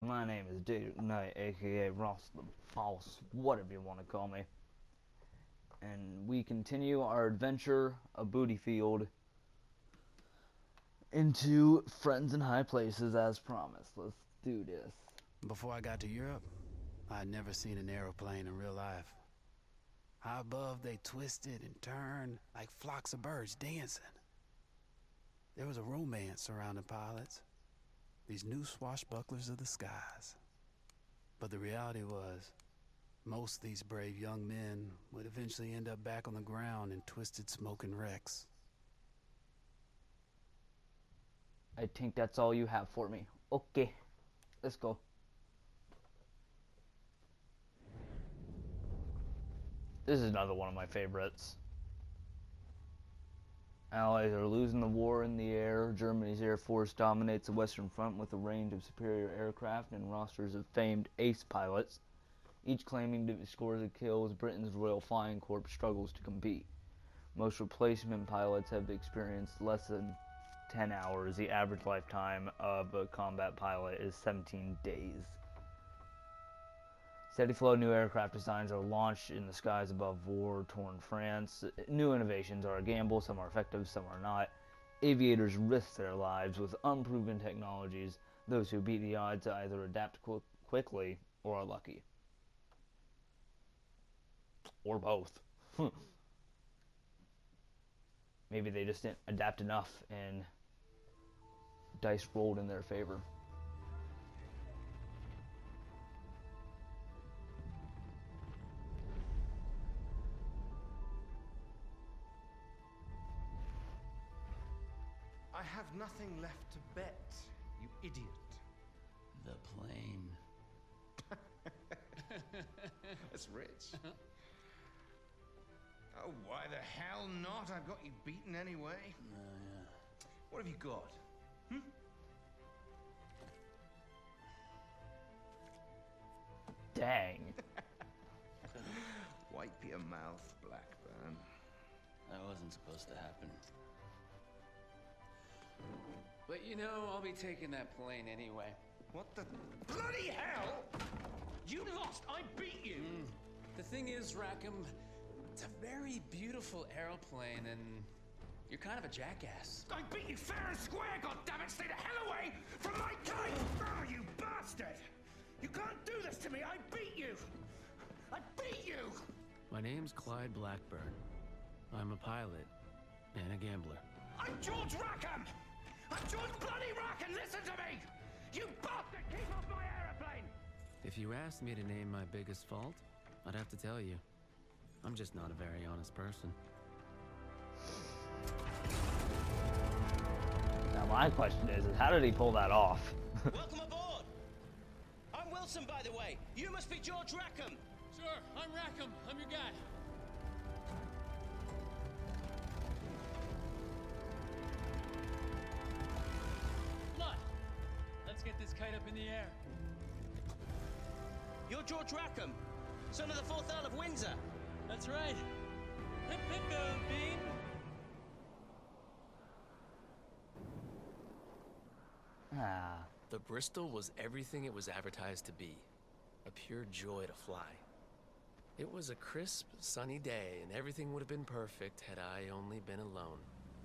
My name is David Knight, aka Ross the Boss, whatever you want to call me. And we continue our adventure, a booty field, into Friends in High Places as promised. Let's do this. Before I got to Europe, I'd never seen an aeroplane in real life. High above, they twisted and turned like flocks of birds dancing. There was a romance surrounding pilots, these new swashbucklers of the skies. But the reality was, most of these brave young men would eventually end up back on the ground in twisted smoking wrecks. I think that's all you have for me. Okay, let's go. This is another one of my favorites. Allies are losing the war in the air. Germany's Air Force dominates the Western Front with a range of superior aircraft and rosters of famed ace pilots, each claiming to scores of kills. Britain's Royal Flying Corps struggles to compete. Most replacement pilots have experienced less than 10 hours. The average lifetime of a combat pilot is 17 days. Steady flow of new aircraft designs are launched in the skies above war-torn France. New innovations are a gamble. Some are effective, some are not. Aviators risk their lives with unproven technologies. Those who beat the odds either adapt quickly or are lucky. Or both. Maybe they just didn't adapt enough and dice rolled in their favor. I have nothing left to bet, you idiot. The plane. That's rich. Oh, why the hell not? I've got you beaten anyway. Yeah. What have you got? Hmm? Dang. Wipe your mouth, Blackburn. That wasn't supposed to happen. But you know, I'll be taking that plane anyway. What the bloody hell? You lost! I beat you! The thing is, Rackham, it's a very beautiful aeroplane, and you're kind of a jackass. I beat you fair and square, goddammit! Stay the hell away from my kite! Oh, you bastard! You can't do this to me! I beat you! I beat you! My name's Clyde Blackburn. I'm a pilot and a gambler. I'm George Rackham! I'm George bloody Rackham! Listen to me! You bastard! Keep off my aeroplane! If you asked me to name my biggest fault, I'd have to tell you. I'm just not a very honest person. Now my question is how did he pull that off? Welcome aboard! I'm Wilson, by the way. You must be George Rackham. Sure, I'm Rackham. I'm your guy. Blood! Let's get this kite up in the air. You're George Rackham, son of the 4th Earl of Windsor. That's right. Hip hip go, Bean. Ah. The Bristol was everything it was advertised to be. A pure joy to fly. It was a crisp, sunny day, and everything would have been perfect had I only been alone.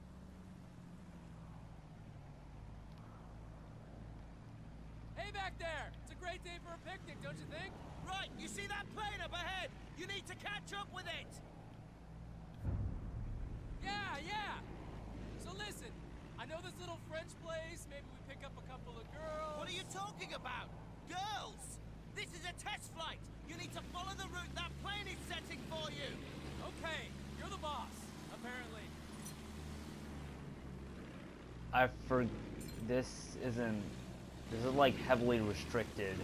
Hey back there! It's a great day for a picnic, don't you think? Right, you see that plane up ahead? You need to catch up with it. Yeah. So listen, I know this little French place. Maybe we pick up a couple of girls. What are you talking about? Girls! This is a test flight. You need to follow the route that plane is setting for you. Okay, you're the boss, apparently. This is like heavily restricted.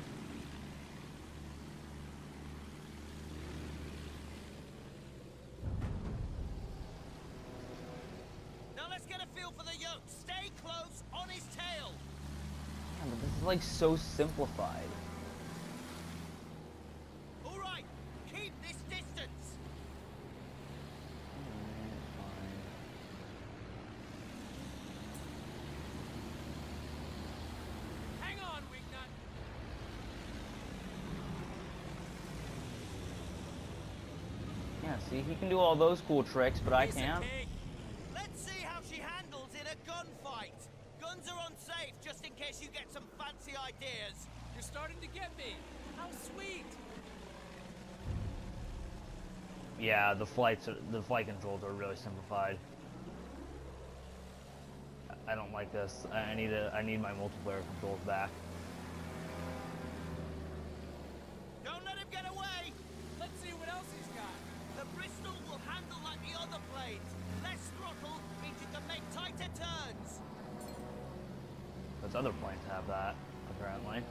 Now let's get a feel for the yoke. Stay close on his tail. Yeah, but this is like so simplified. All right, keep this distance. Hang on, Wingnut. See, he can do all those cool tricks, but I Piece of can't. cake. Let's see how she handles in a gunfight. Guns are unsafe, just in case you get some fancy ideas. You're starting to get me. How sweet. Yeah, the flight controls are really simplified. I don't like this. I need my multiplayer controls back. Don't let him get away. Let's see what else he's got. The Bristol will handle like the other planes. Less throttle means you can make tighter turns. Those other planes have that, apparently.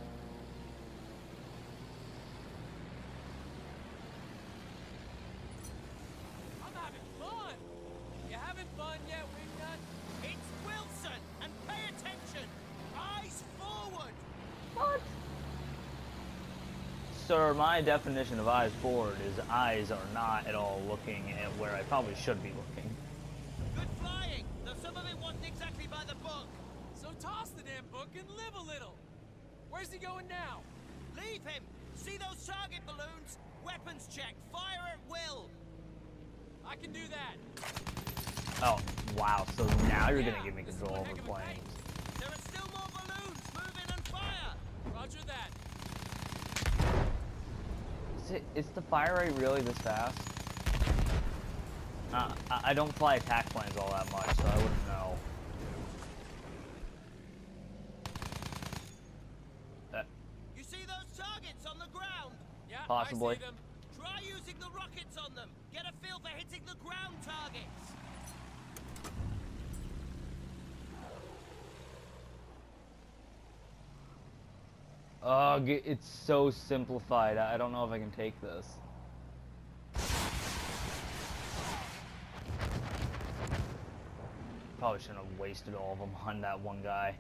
I'm having fun. You having fun yet, Wingnut? It's Wilson, and pay attention. Eyes forward. What? Sir, my definition of eyes forward is eyes are not at all looking at where I probably should be looking. Good flying, though some of it wasn't exactly by the book. So toss the damn book and live a little. Where's he going now? Leave him. See those target balloons? Weapons check. Fire at will. I can do that. Oh, wow. So now you're Yeah, gonna give me this is control one over heck of a planes. pace. There are still more balloons. Move in and fire. Roger that. Is the fire rate really this fast? I don't fly attack planes all that much, so I wouldn't know. You see those targets on the ground? Yeah, Possibly. I see them. Try using the rockets on them. Get a feel for hitting the ground targets. Ugh, it's so simplified. I don't know if I can take this. Probably shouldn't have wasted all of them on that one guy.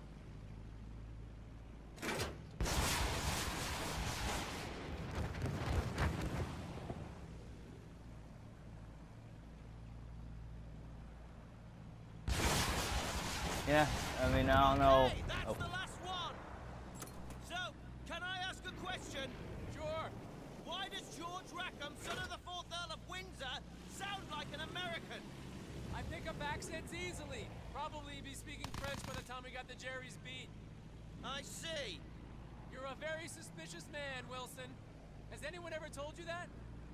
Yeah, I mean, I don't know. Okay, that's Oh. the last one. So, can I ask a question? Sure. Why does George Rackham, son of the 4th Earl of Windsor, sound like an American? I pick up accents easily. Probably be speaking French by the time we got the Jerry's beat. I see. You're a very suspicious man, Wilson. Has anyone ever told you that?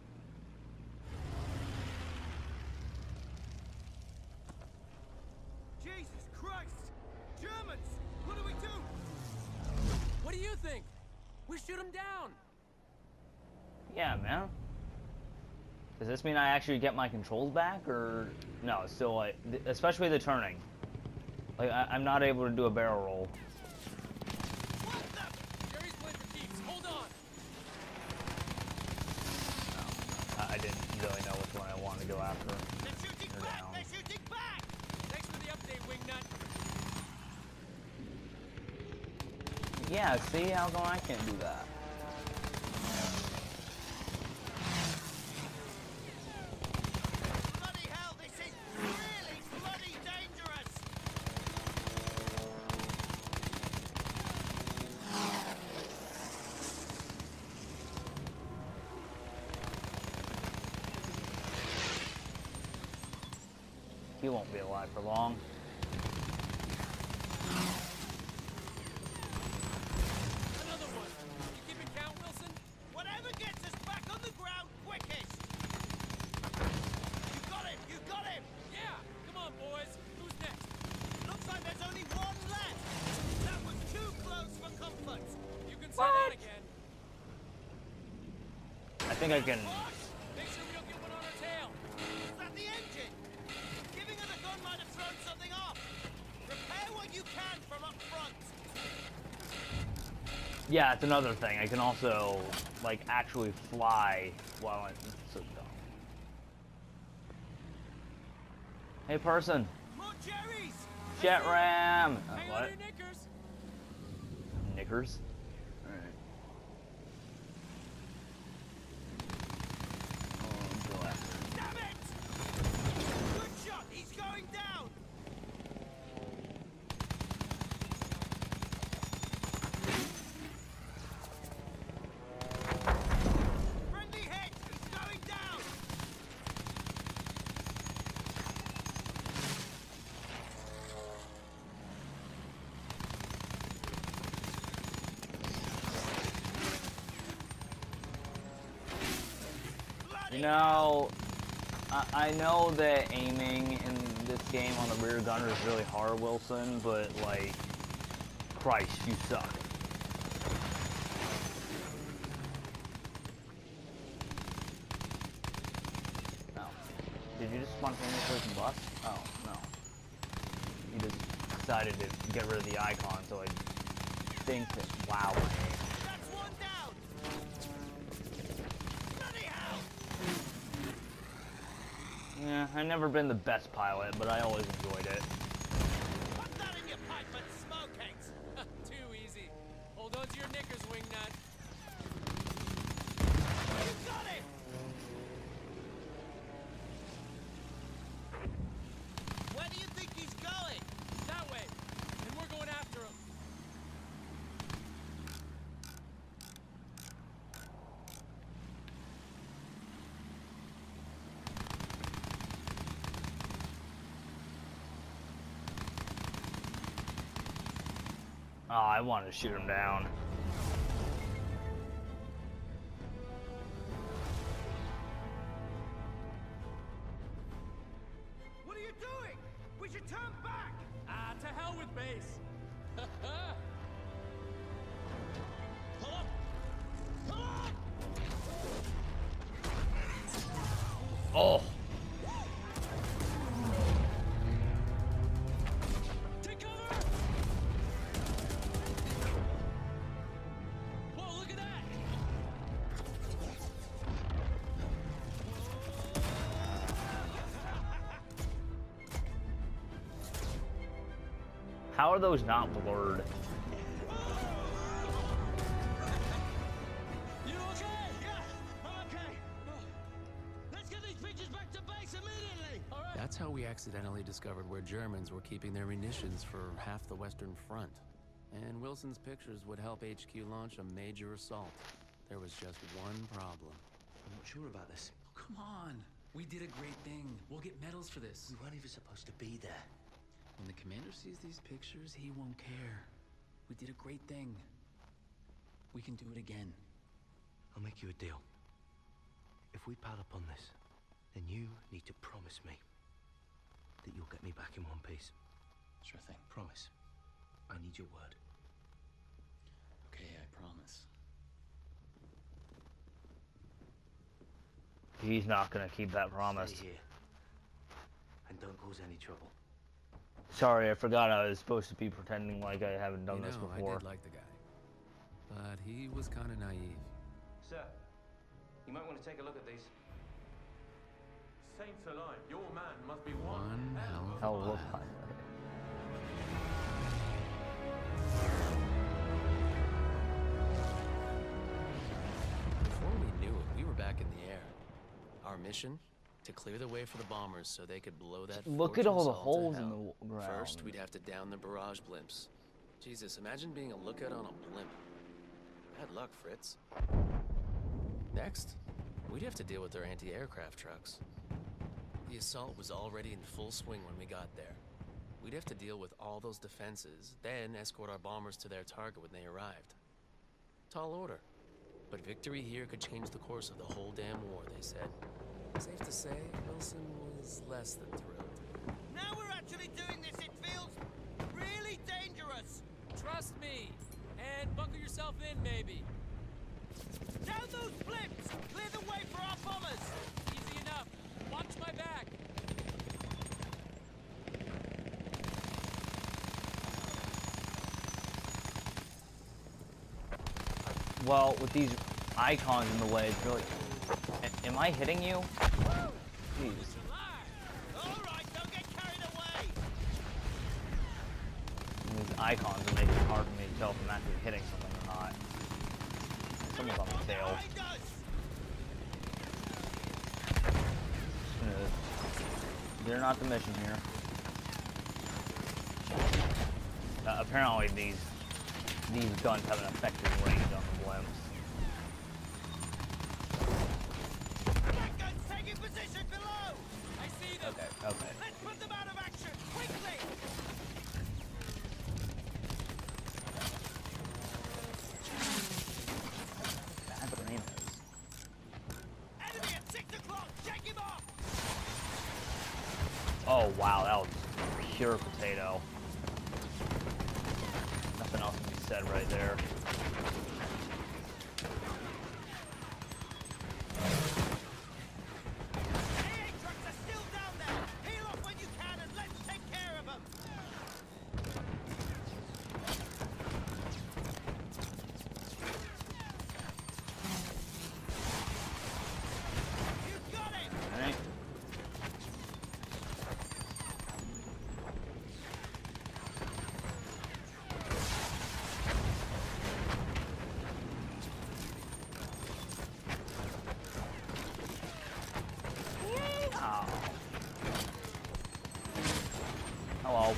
Jesus Christ! Germans! What do we do? What do you think? We shoot him down. Yeah, man. Does this mean I actually get my controls back, or no? It's still like, especially the turning. Like I'm not able to do a barrel roll. What the? Jerry's playing for keeps. Hold on. I didn't really know which one I wanted to go after. They're shooting They're back! down. They're shooting back! Thanks for the update, Wingnut. Yeah, see how come I can't do that? Bloody hell, this is really bloody dangerous! He won't be alive for long. Another one. You keeping count, Wilson? Whatever gets us back on the ground quickest! You got him! You got him! Yeah. Come on, boys. Who's next? Looks like there's only one left! That was too close for comfort! You can say that again. I think I can. What? Make sure we don't get one on our tail. Is that the engine? Giving her the gun might have thrown something off! Repair what you can from up front! Yeah, it's another thing. I can also like actually fly while I'm so dumb. Hey, person. More Jerry's! Jet ram. Hang on What? to your knickers. Knickers. All right. Oh, go after. Damn it! Good shot! He's going down! Friendly hit! He's going down! You know, I know that aiming in this game on the rear gunner is really hard, Wilson, but like, Christ, you suck. Oh. Did you just spontaneously combust? Oh, no. You just decided to get rid of the icon, so I think that, wow. That's one down. Bloody hell! Yeah, I've never been the best pilot, but I always enjoyed it. Put that in your pipe and smoke it. Too easy. Hold on to your knickers, wingnut. You got it. Where do you think he's going? That way. And we're going after him. Oh, I wanted to shoot him down. What are you doing? We should turn back! Ah, to hell with base. Pull up. Pull up. Oh! Take cover! Whoa, look at that! How are those not blurred? You okay? Yeah, I'm okay. Let's get these pictures back to base immediately. All right. That's how we accidentally discovered where Germans were keeping their munitions for half the Western Front. And Wilson's pictures would help HQ launch a major assault. There was just one problem. I'm not sure about this. Come on. We did a great thing. We'll get medals for this. We weren't even supposed to be there. When the commander sees these pictures, he won't care. We did a great thing. We can do it again. I'll make you a deal. If we pile up on this, then you need to promise me that you'll get me back in one piece. Sure thing. Promise. I need your word. Okay, I promise. He's not gonna keep that promise. Stay here. And don't cause any trouble. Sorry, I forgot I was supposed to be pretending like I haven't done You this know, before. I did like the guy. But he was kind of naive. Sir, you might want to take a look at these. Saints alive, your man must be One hell of a Hell of a pilot. pilot. Before we knew it, we were back in the air. Our mission? To clear the way for the bombers so they could blow that Look at all the fortress to holes in hell. the ground. First, we'd have to down the barrage blimps. Jesus, imagine being a lookout on a blimp. Bad luck, Fritz. Next, we'd have to deal with their anti-aircraft trucks. The assault was already in full swing when we got there. We'd have to deal with all those defenses, then escort our bombers to their target when they arrived. Tall order. But victory here could change the course of the whole damn war, they said. Safe to say, Wilson was less than thrilled. Now we're actually doing this. It feels really dangerous. Trust me. And buckle yourself in, maybe. Down those blimps. Clear the way for our bombers. Easy enough. Watch my back. Well, with these icons in the way, it's really... Am I hitting you? Jeez. All right, don't get carried away. These icons are making it hard for me to tell if I'm actually hitting something or not. Someone's on the tail. Behind us. They're not the mission here. Apparently these guns have an effective range on the blimps. That gun's taking position below. I see them. Okay. Let's put them out of action quickly. Bad brainers. Enemy at 6 o'clock. Oh wow, that was pure potato. Nothing else can be said right there. AA trucks are still down there! Peel off when you can and let's take care of them! You got it! Alright. Oh. Hello,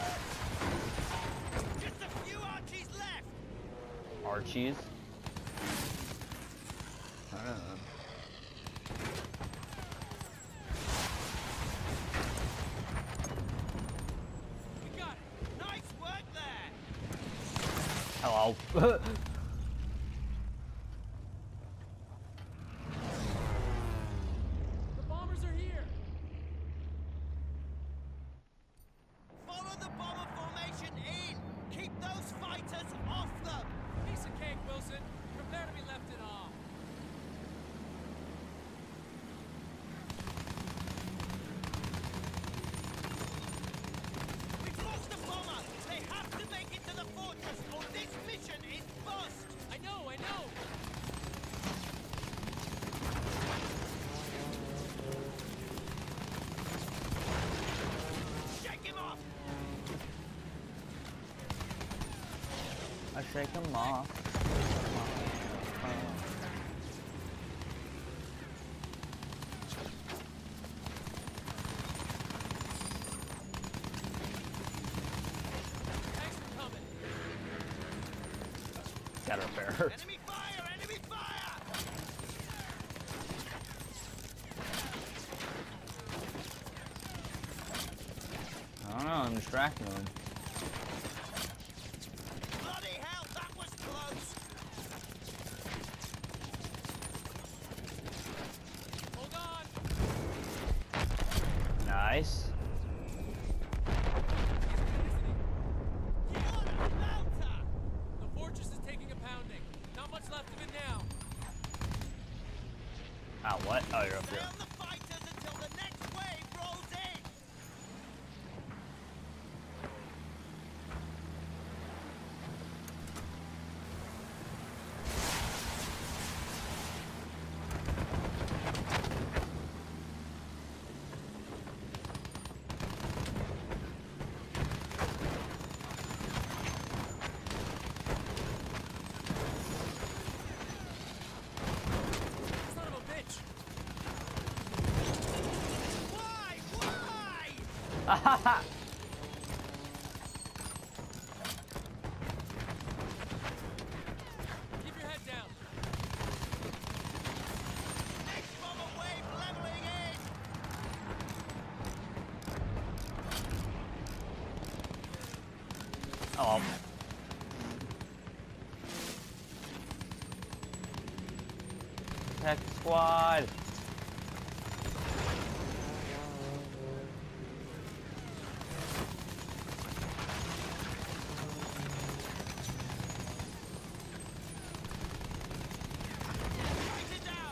Just a few Archies left! Archies. I don't know. You got it! Nice work there! Hello. The bombers are here! Follow the bomber formation in! Keep those fighters off them! Piece of cake, Wilson. Prepare to be left in awe. We've lost the bomber! They have to make it to the fortress or this mission is bust! I know, I know! Shake him off! I shake them off. Thanks for coming. Got her bear. Enemy fire! Enemy fire! I don't know, I'm distracting them. Bloody hell, that was close! Hold on! Nice. What a belter! The fortress is taking a pounding. Not much left of it now. Ah, what? Oh, you're up Stay here. on the fighters until the next wave rolls in! Son of a bitch! Why? Why? Keep your head down. Next bomber wave leveling in! Oh. Tech squad. Fighter down!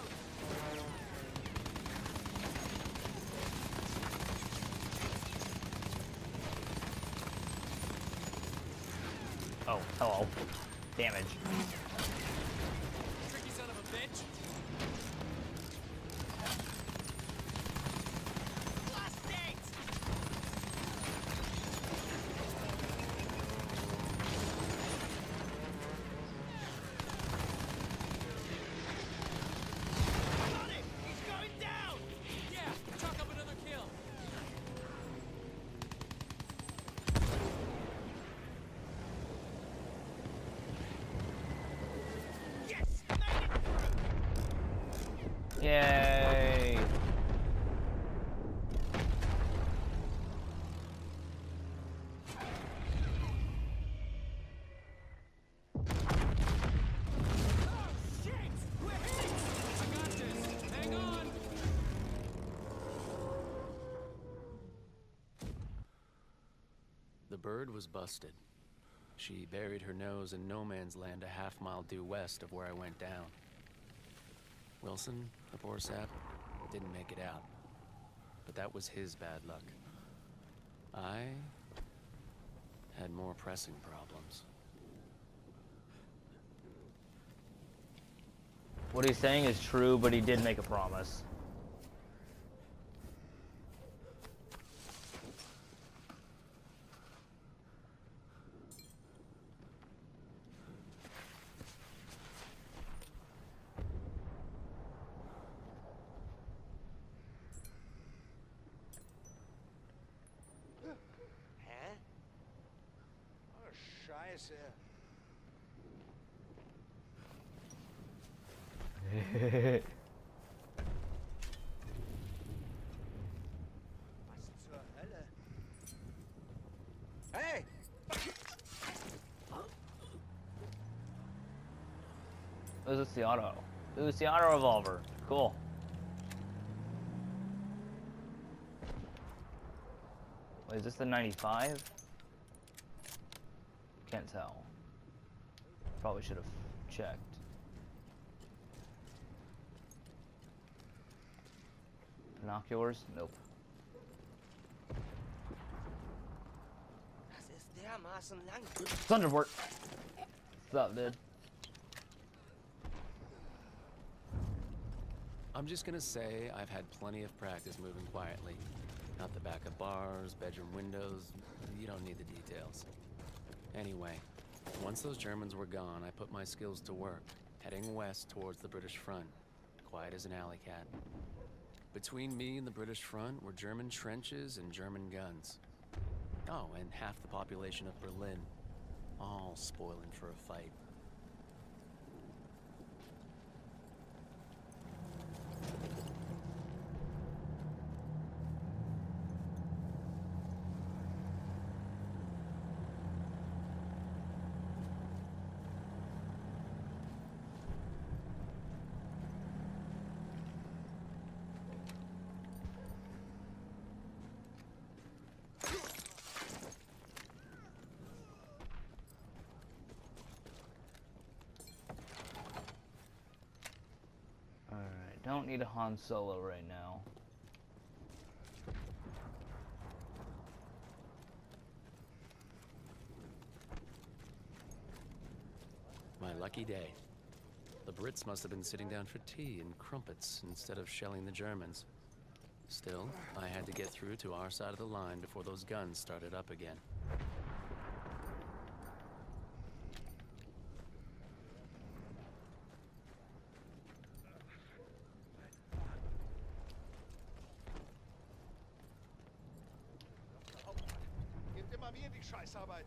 Oh, hello. Damage. Tricky son of a bitch. Blast it! Got him! He's going down! Yeah, chalk up another kill. Yes! Made it through! Yay. Shit! We're hit! I got this. Hang on. bird was busted. She buried her nose in no man's land a half-mile due west of where I went down. Wilson, the poor sap, didn't make it out. But that was his bad luck. I had more pressing problems. What he's saying is true, but he did make a promise. Hä? Oh, Scheiße. Was zur Hölle? Hey! This is the auto. Ooh, it's the auto revolver. Cool. Wait, is this the 95? Can't tell. Probably should have checked. Binoculars? Nope. Das ist dermaßen lang. Thunderbolt! What's up, dude? I'm just gonna say I've had plenty of practice moving quietly. Out the back of bars, bedroom windows, you don't need the details. Anyway, once those Germans were gone, I put my skills to work, heading west towards the British front, quiet as an alley cat. Between me and the British front were German trenches and German guns. Oh, and half the population of Berlin, all spoiling for a fight. Don't need a Han Solo right now. My lucky day. The Brits must have been sitting down for tea and crumpets instead of shelling the Germans. Still, I had to get through to our side of the line before those guns started up again. Gebt immer mir die Scheißarbeit.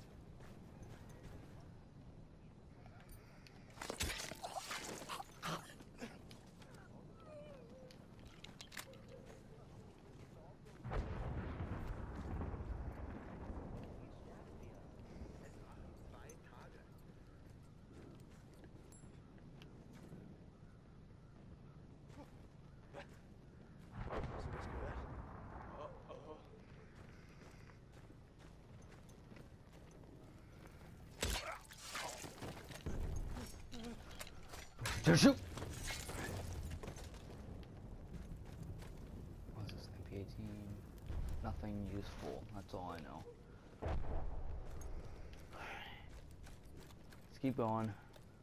Shoot! What is this? MP-18? Nothing useful. That's all I know. Let's keep going.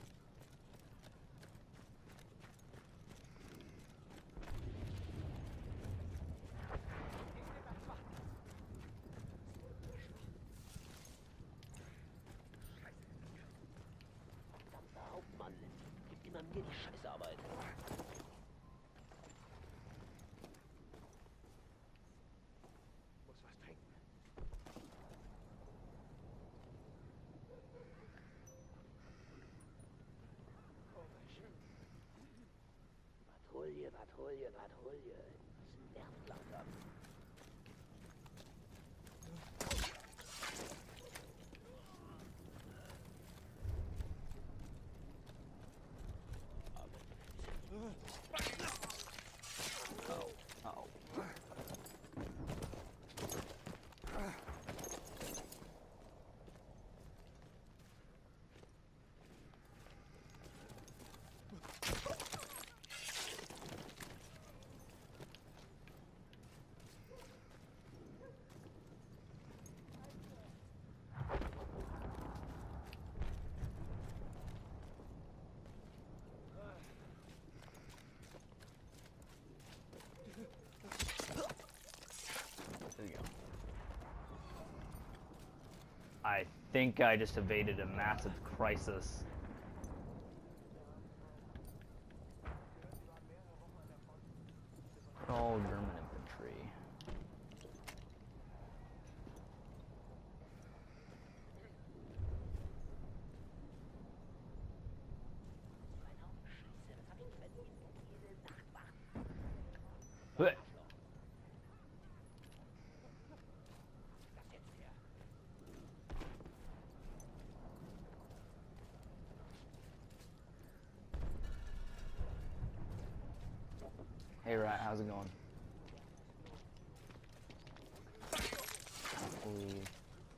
Mir die Scheißarbeit. Muss was trinken. Oh, schön. Patrouille, Patrouille, Patrouille. Das nervt langsam. think I just evaded a massive crisis. All German infantry. Blech. Hey Rat, how's it going? Leave.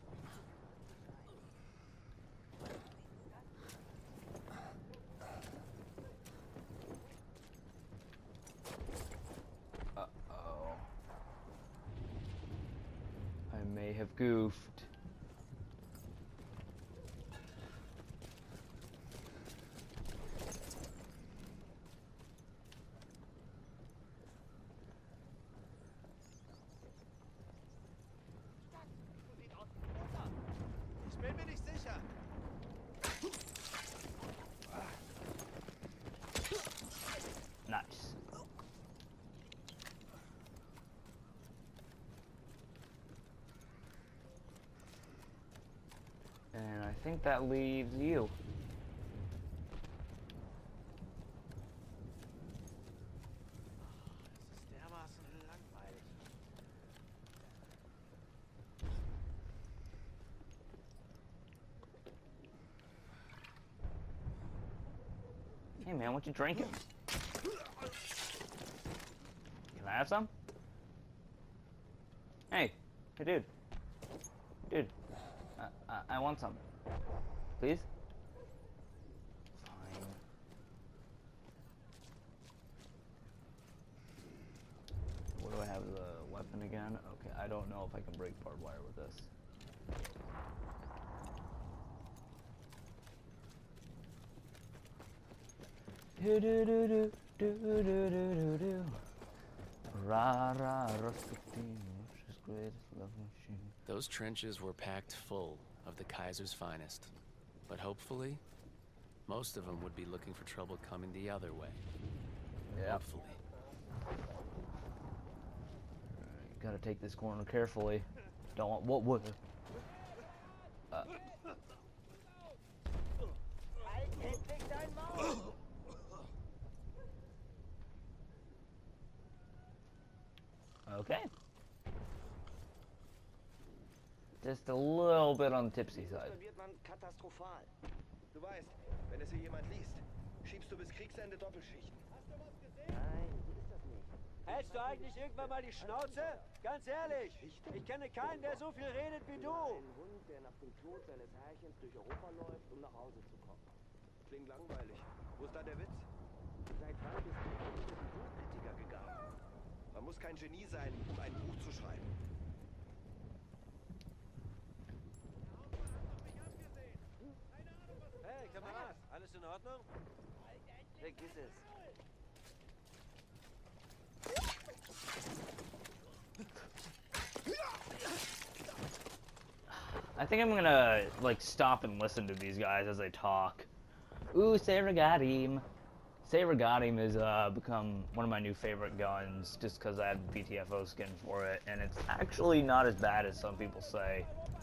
Uh-oh. I may have goofed. Ich bin mir nicht sicher. Nice. And I think that leaves you. Das ist dermaßen langweilig. Hey man, what you drinking? Can I have some? Hey, hey dude. Dude, I want some. Please? Fine. What do I have, the weapon again? Okay, I don't know if I can break barbed wire with this. Do do do do do do do do do. Ra ra Rasputin, his greatest love machine. Those trenches were packed full of the Kaiser's finest. But hopefully, most of them would be looking for trouble coming the other way. Yeah. Hopefully. Gotta take this corner carefully. Don't want what would. Okay. Just a little bit on the tipsy side. Wird man katastrophal. Du weißt, wenn es hier jemand liest, schiebst du bis Kriegsende Doppelschichten. Hast du was gesehen? Nein, so ist das nicht. Hältst du eigentlich irgendwann mal die Schnauze? Ganz ehrlich, ich kenne keinen, der so viel redet wie du. Ein Hund, der nach dem Tod seines Herrchens durch Europa läuft, um nach Hause zu kommen. Klingt langweilig. Wo ist da der Witz? Seit wann bist du über die Buchkritiker gegangen? Man muss kein Genie sein, um ein Buch zu schreiben. Hey, Kamerad, alles in Ordnung? Vergiss es. I think I'm gonna like stop and listen to these guys as they talk. Ooh, Saragatim. Saragatim has become one of my new favorite guns just because I have the PTFO skin for it, and it's actually not as bad as some people say.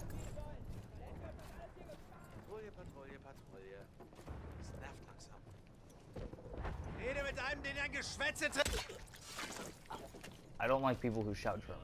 Patrouille, Patrouille, Patrouille. Das nervt langsam. Rede mit einem, den ein Geschwätze trifft. I don't like people who shout German.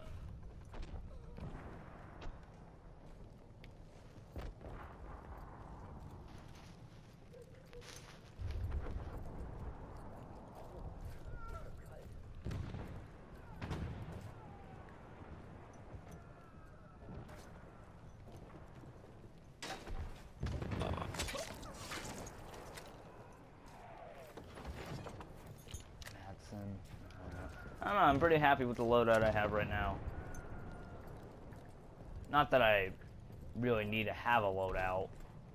I don't know, I'm pretty happy with the loadout I have right now. Not that I really need to have a loadout.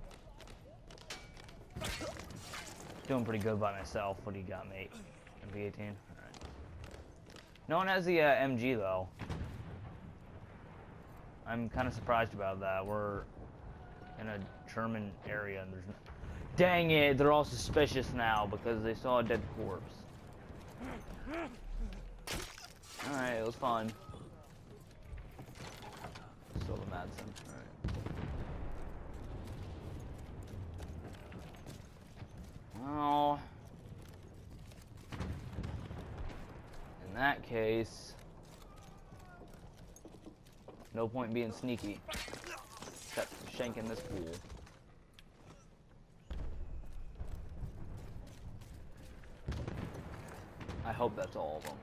Doing pretty good by myself. What do you got, mate? MP18? Alright. No one has the MG, though. I'm kind of surprised about that. in a German area, and there's no... Dang it, they're all suspicious now because they saw a dead corpse. Alright, it was fun. Still the Madsen. Alright. Well, in that case, no point being sneaky. Except shanking this fool. I hope that's all of them.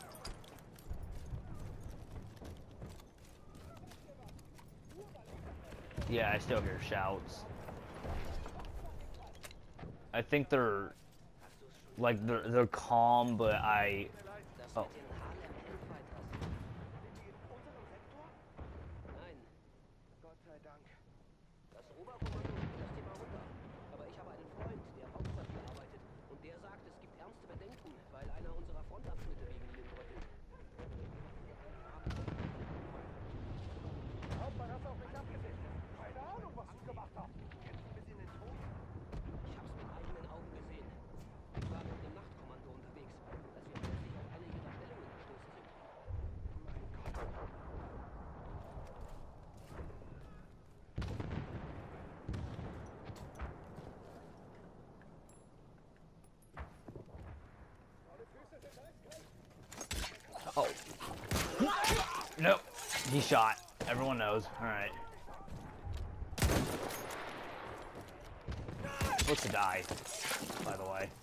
Yeah, I still hear shouts. I think they're like they're calm, but oh. Oh. Nope. He shot. Everyone knows. Alright. Supposed to die, by the way.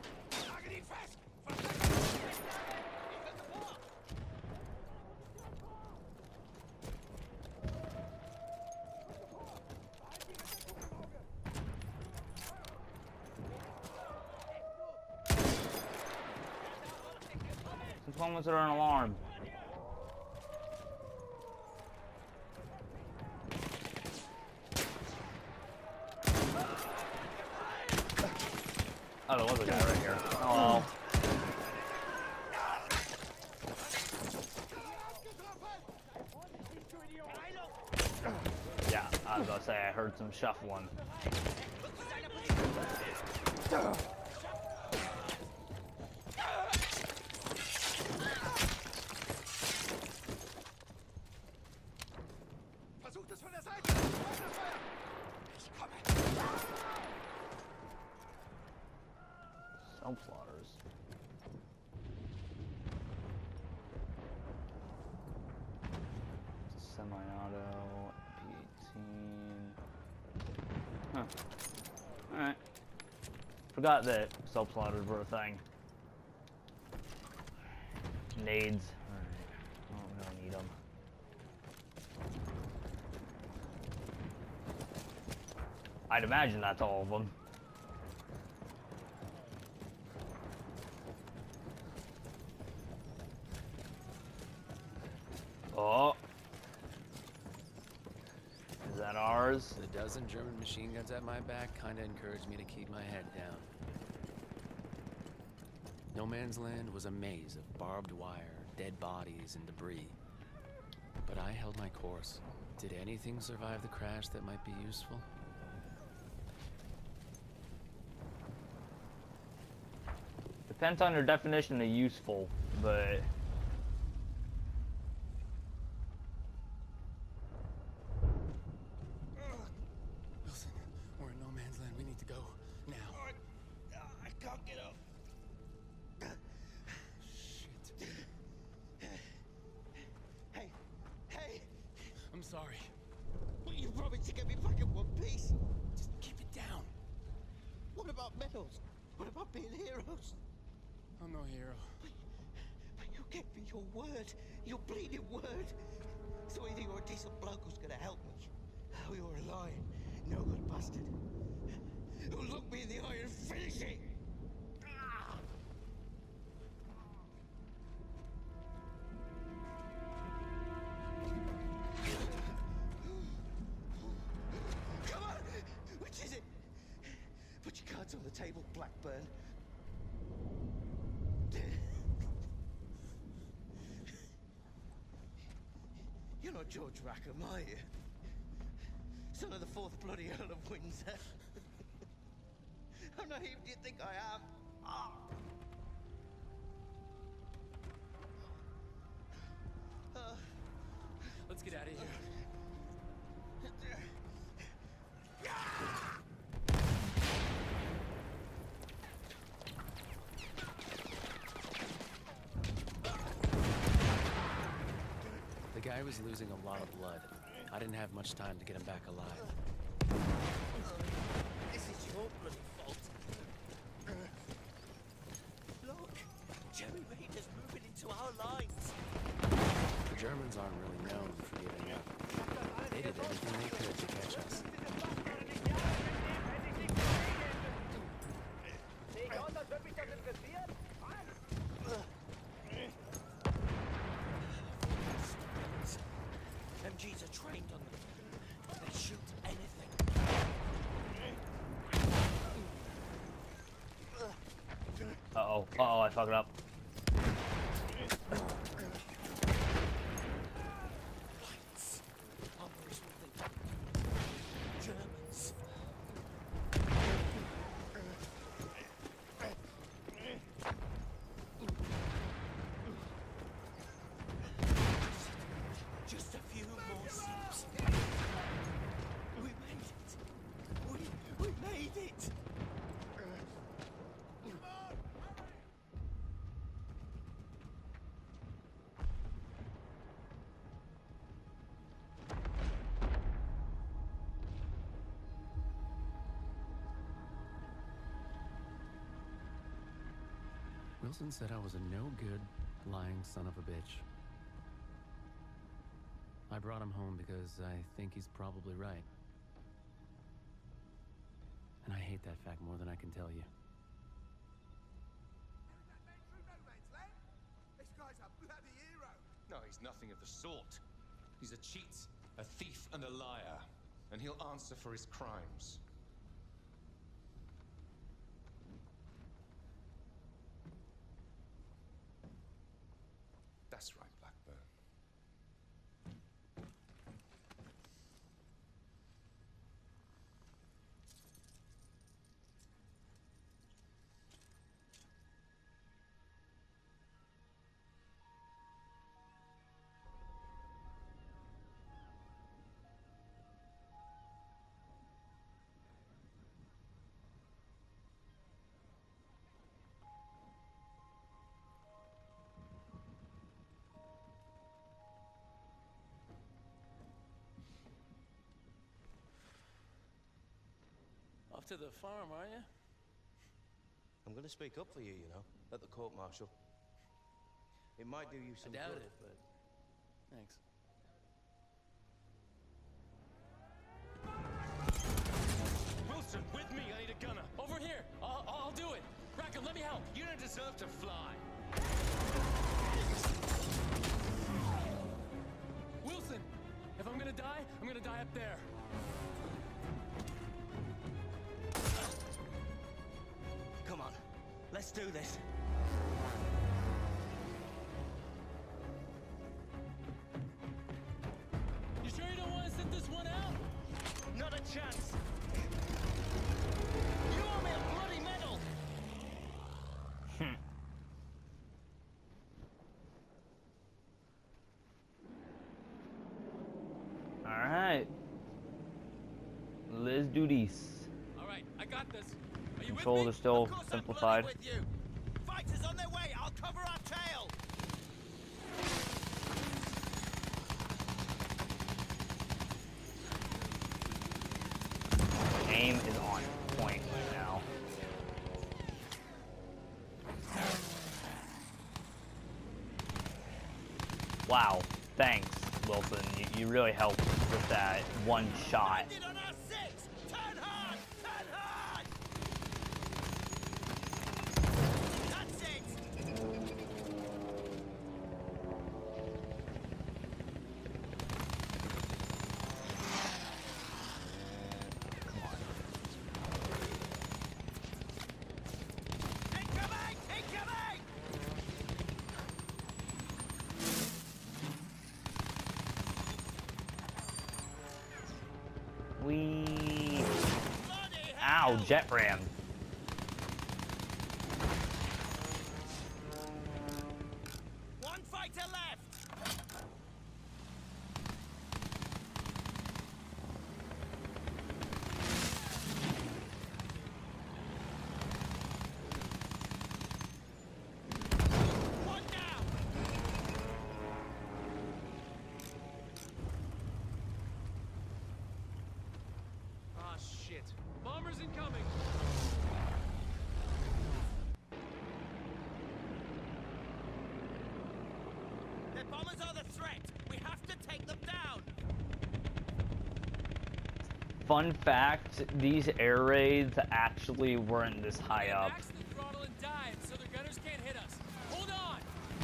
Since when was there an alarm? Oh, there was a guy right here. Oh. Yeah, I was gonna say I heard some shuffling. Self-slaughters. Semi-auto, P18. Huh. Alright. Forgot that self-slaughters were a thing. Nades. Alright. I don't really need them. I'd imagine that's all of them. Oh. Is that ours? The dozen German machine guns at my back kinda encouraged me to keep my head down. No Man's Land was a maze of barbed wire, dead bodies, and debris. But I held my course. Did anything survive the crash that might be useful? Depends on your definition of useful, but... Wilson, we're in no man's land. We need to go now. I can't get up. Shit. Hey! I'm sorry. But you promised to get me back in one piece. Just keep it down. What about medals? What about being heroes? I'm no hero. But you gave me your word. Your bleeding word. So either you're a decent bloke who's gonna help me, or you're a lying, no good bastard who'll look me in the eye and finish it. Come on! Which is it? Put your cards on the table, Blackburn. You're not George Rackham, are you? son of the fourth bloody Earl of Windsor. How naive do you think I am? Ah. Let's get out of here. The guy was losing a lot of blood. I didn't have much time to get him back alive. This is your bloody fault. Look, Jerry Raiders moving into our lines. The Germans aren't really known for giving up. They did everything they could to catch us. MGs are trained on them. They shoot anything. Uh-oh. Uh-oh, I fucked it up. Lights. Always with the Germans. Just a few more steps. We made it. We made it. Wilson said I was a no-good, lying son of a bitch. I brought him home because I think he's probably right. And I hate that fact more than I can tell you. This guy's a bloody hero. No, he's nothing of the sort. He's a cheat, a thief, and a liar. And he'll answer for his crimes. That's right, Blackburn. Off to the farm, are you? I'm gonna speak up for you, you know, at the court-martial. It might do you some I doubt good, it, but... Thanks. Wilson, with me, I need a gunner. Over here! I'll do it! Rackham, let me help! You don't deserve to fly. Wilson! If I'm gonna die up there. Come on, let's do this. You sure you don't want to sit this one out? Not a chance. You owe me a bloody medal. Alright. Let's do this. All right, I got this. Are you Controls are with me? still Of course I'm simplified. bloody with you. Fighters on their way. I'll cover our tail. Aim is on point right now. Wow, thanks, Wilson. You really helped with that one shot. Landed on our six. Turn hard. Turn hard. That's it. Incoming! Incoming! We Ow, jet ram. One fighter left. One down. Ah, shit. Bombers incoming. The bombers are the threat. We have to take them down. Fun fact, these air raids actually weren't this high up. Max the throttle and dive so their gunners can't hit us. Hold on.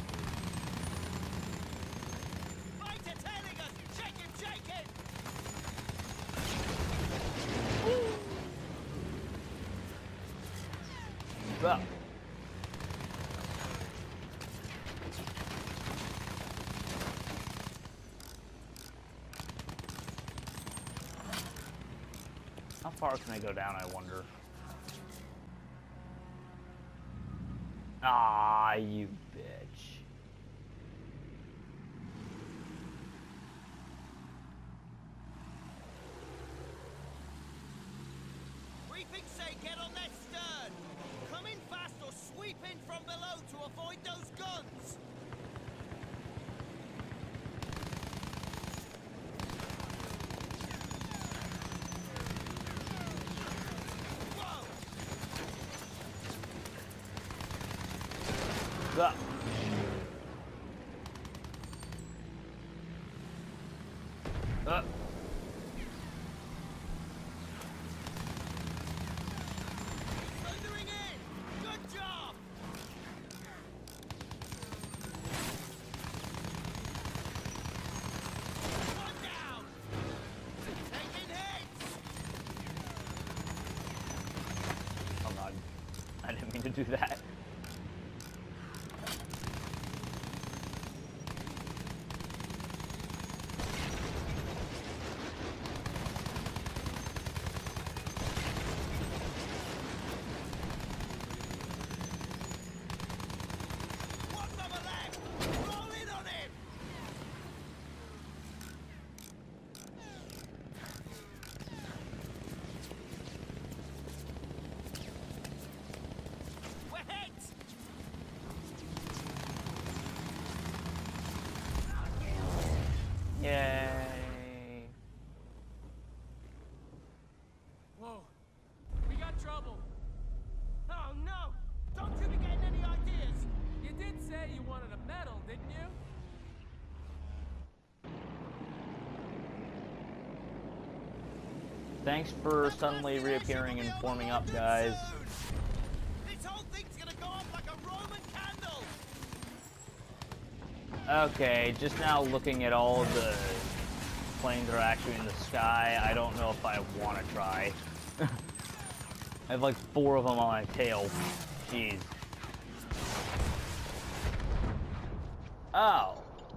Fighter tailing us. Shake him, shake him. Well, how far can I go down, I wonder? Ah, you bitch. Briefings say get on their stern. Come in fast or sweep in from below to avoid those guns. Whoa! Ah. Ah. Thundering in. Good job. One down. Taking hits. Oh god. I didn't mean to do that. One bomber left. Roll in on him. We're hit. Yay. Whoa. We got trouble. Oh no! Don't you be getting any ideas. You did say you wanted a medal, didn't you? Thanks for suddenly reappearing and forming up, guys. This whole thing's gonna go up like a Roman candle. Okay, just now looking at all of the planes that are actually in the sky, I don't know if I want to try. I have like 4 of them on my tail. Jeez. Oh.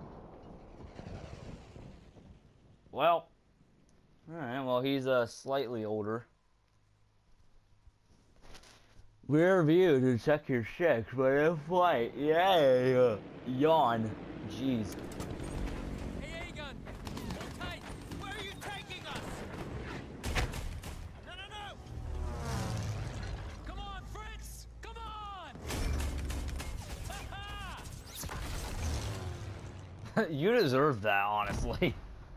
Well. Alright, well he's slightly older. Rear view to check your 6, but in flight, yay! Yawn. Jeez. Hey, A-gun. Hold tight. Where are you taking us? No, no, no! Come on, Fritz. Come on. Ha-ha! You deserve that, honestly.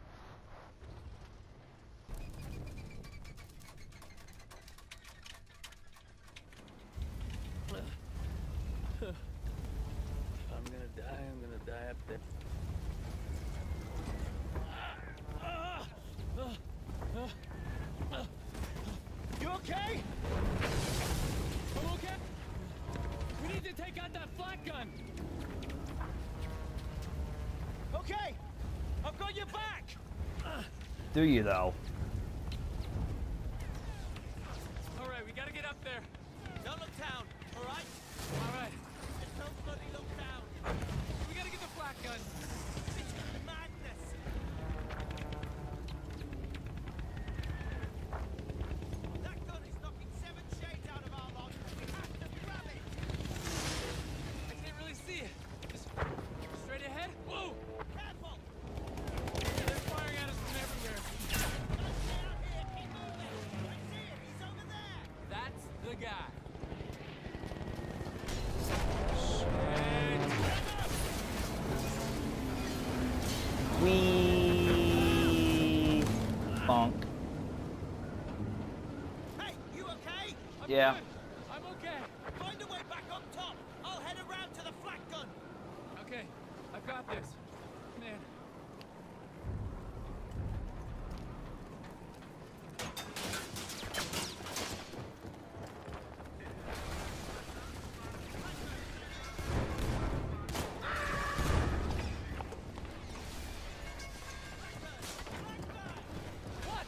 I'm gonna die up there. You okay? I'm okay. We need to take out that flak gun. Okay, I've got your back. Do you, though? All right, we gotta get up there. Don't look down, all right? All right. Just don't bloody look down. We gotta get the flak gun. This is madness. That gun is knocking the guy. Wee bonk. Hey, you okay? Yeah. I'm okay. Find a way back up top. I'll head around to the flak gun. Okay, I've got this. Man. What?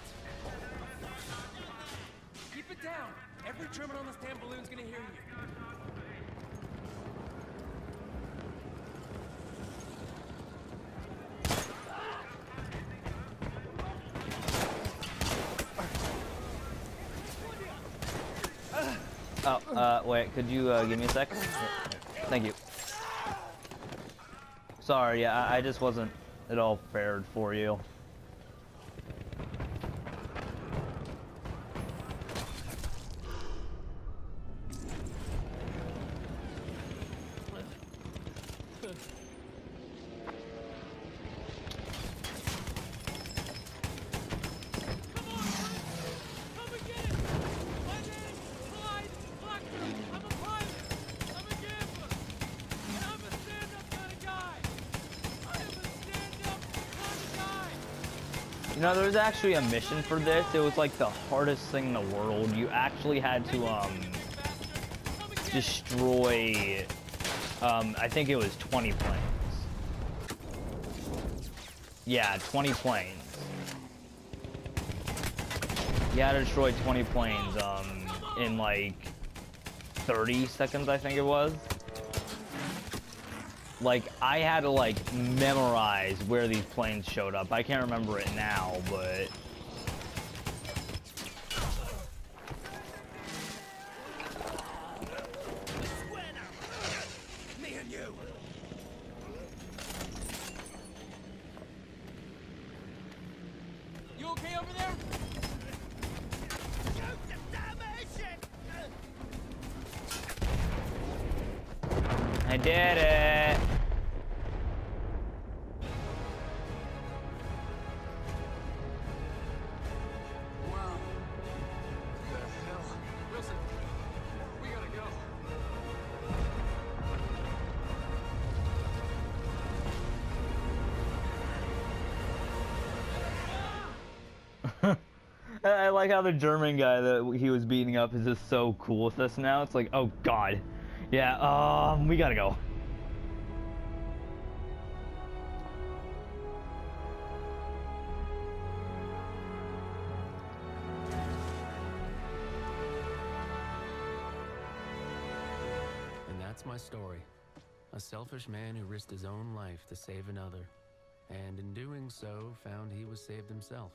Keep it down. Every German on this damn balloon's gonna hear you. Oh, wait, could you give me a sec? Thank you. Sorry, yeah, I just wasn't at all prepared for you. You know, there was actually a mission for this. It was like the hardest thing in the world. You actually had to destroy, I think it was 20 planes. Yeah, 20 planes. You had to destroy 20 planes in like 30 seconds, I think it was. Like, I had to, like, memorize where these planes showed up. I can't remember it now, but... Me and you. You okay over there? I did it! Wow. What the hell? Wilson, we gotta go. I like how the German guy that he was beating up is just so cool with us now. It's like, oh god. Yeah, we gotta go. And that's my story. A selfish man who risked his own life to save another. And in doing so, found he was saved himself.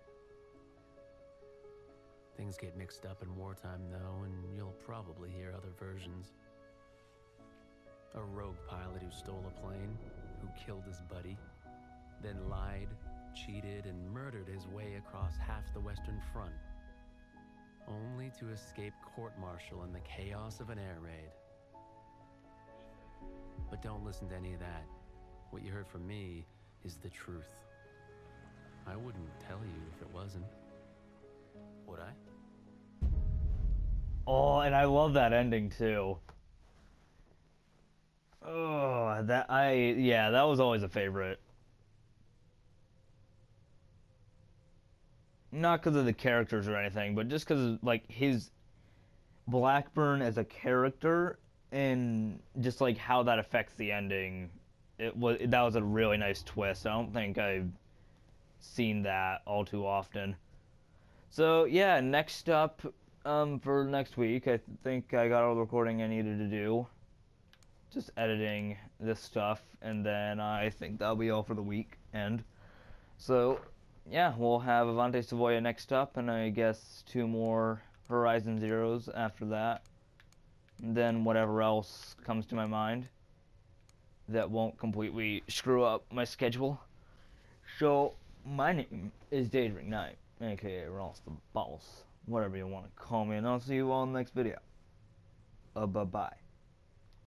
Things get mixed up in wartime, though, and you'll probably hear other versions. A rogue pilot who stole a plane, who killed his buddy, then lied, cheated, and murdered his way across half the Western Front, only to escape court-martial in the chaos of an air raid. But don't listen to any of that. What you heard from me is the truth. I wouldn't tell you if it wasn't. Would I? Oh, and I love that ending too. Oh, yeah, that was always a favorite. Not because of the characters or anything, but just because of, like, his Blackburn as a character and just like how that affects the ending. That was a really nice twist. I don't think I've seen that all too often. So yeah, next up for next week, I think I got all the recording I needed to do. Just editing this stuff, and then I think that'll be all for the weekend. So yeah, we'll have Avante Savoia next up, and I guess 2 more Horizon Zeros after that. And then whatever else comes to my mind that won't completely screw up my schedule. So my name is Daedric Knight, aka Ross the Boss. whatever you want to call me, and I'll see you all in the next video. Bye-bye.